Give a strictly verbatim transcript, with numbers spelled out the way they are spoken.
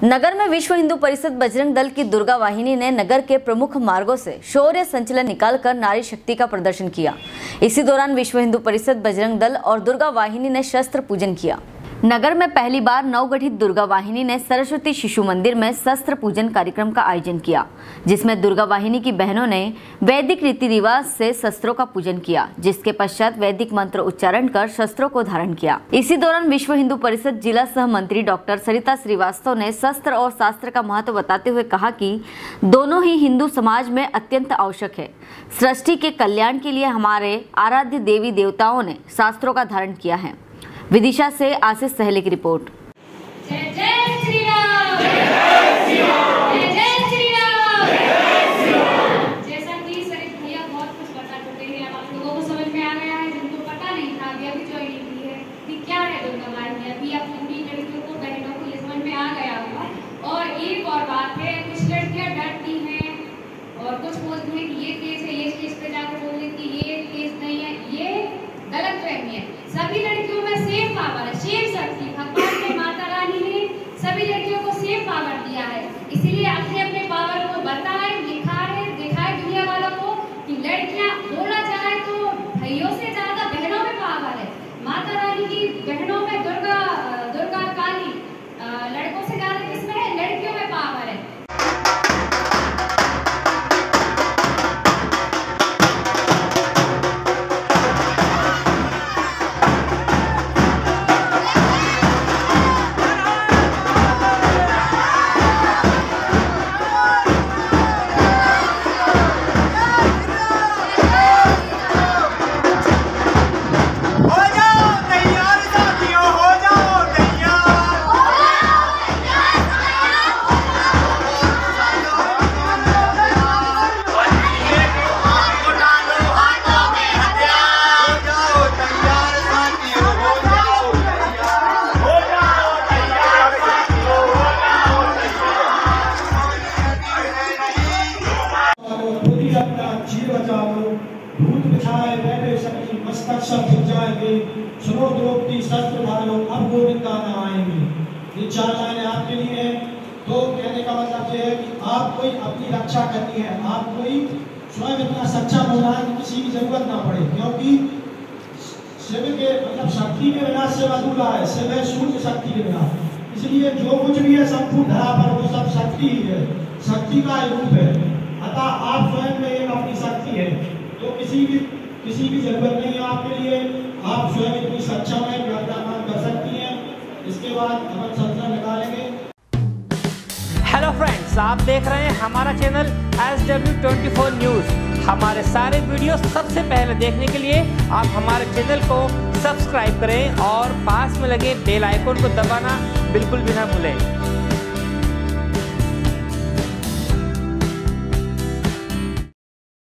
नगर में विश्व हिंदू परिषद बजरंग दल की दुर्गा वाहिनी ने नगर के प्रमुख मार्गों से शौर्य संचलन निकालकर नारी शक्ति का प्रदर्शन किया। इसी दौरान विश्व हिंदू परिषद बजरंग दल और दुर्गा वाहिनी ने शस्त्र पूजन किया। नगर में पहली बार नवगठित दुर्गा वाहिनी ने सरस्वती शिशु मंदिर में शस्त्र पूजन कार्यक्रम का आयोजन किया, जिसमें दुर्गा वाहिनी की बहनों ने वैदिक रीति रिवाज से शस्त्रों का पूजन किया, जिसके पश्चात वैदिक मंत्र उच्चारण कर शस्त्रों को धारण किया। इसी दौरान विश्व हिंदू परिषद जिला सह मंत्री डॉक्टर सरिता श्रीवास्तव ने शस्त्र और शास्त्र का महत्व बताते हुए कहा कि दोनों ही हिंदू समाज में अत्यंत आवश्यक है। सृष्टि के कल्याण के लिए हमारे आराध्य देवी देवताओं ने शास्त्रों का धारण किया है। विदिशा से आशीष सहले की रिपोर्ट। जय जय श्री राम, जय जय श्री राम, जय जय श्री राम, जय जय श्री राम। जैसा कि सरित भैया बहुत कुछ बता चुके हैं, अब आप लोगों को समझ में आ गया है, जिनको पता नहीं था अभी अभी ज्वाइनिंग की है कि क्या है दुर्गा वाहिनी। अभी आप पूरी लड़कियों को बहनों को ये समझ में आ गया होगा। और एक और बात है, कुछ लड़कियां डरती हैं और कुछ बोलती हैं कि ये केस है, ये केस पे जाकर बोलने की ये केस नहीं है, ये गलत फहमी है। सभी लड़कियों में सेम पावर है, सेम शक्ति भगवान ने माता रानी ने सभी लड़कियों को सेम पावर दिया है। इसीलिए अपने अपने पावर को बताए, दिखाए, दिखाए दुनिया वालों को कि लड़कियां बोला जाए तो भाइयों से ज्यादा बहनों में पावर है। माता रानी की बहनों में दुर्गा दुर्गा काली, लड़कों से ज्यादा किसमें है? लड़कियों में पावर है। भूत बिछाए बैठे सभी मस्तक सब झुक जाएंगे, सुनो द्रौपदी शस्त्र धारो अब गोविंद का नाम आएंगे। ये चार लाइनें आपके लिए हैं। तो कहने का मतलब ये है कि आप कोई अपनी रक्षा करनी है, आप कोई स्वयं इतना सक्षम होना है कि किसी की जरूरत ना पड़े, क्योंकि शिव के मतलब शक्ति के बिना शिव अधूरा है, शिव है शून्य शक्ति के बिना। इसलिए जो कुछ भी है सब कुछ धरा पर वो सब शक्ति ही है, शक्ति का रूप है। अतः आप स्वयं में एक अपनी शक्ति है, तो किसी की किसी की जरूरत नहीं है आपके लिए। आप स्वयं इतनी सक्षम है कि अपना काम कर सकती हैं। इसके बाद अपन शस्त्र निकालेंगे। हेलो फ्रेंड्स, आप देख रहे हैं हमारा channel S W twenty four news. हमारे सारे वीडियो सबसे पहले देखने के लिए आप हमारे चैनल को सब्सक्राइब करें और पास में लगे बेल आइकन को दबाना बिल्कुल भी ना भूलें।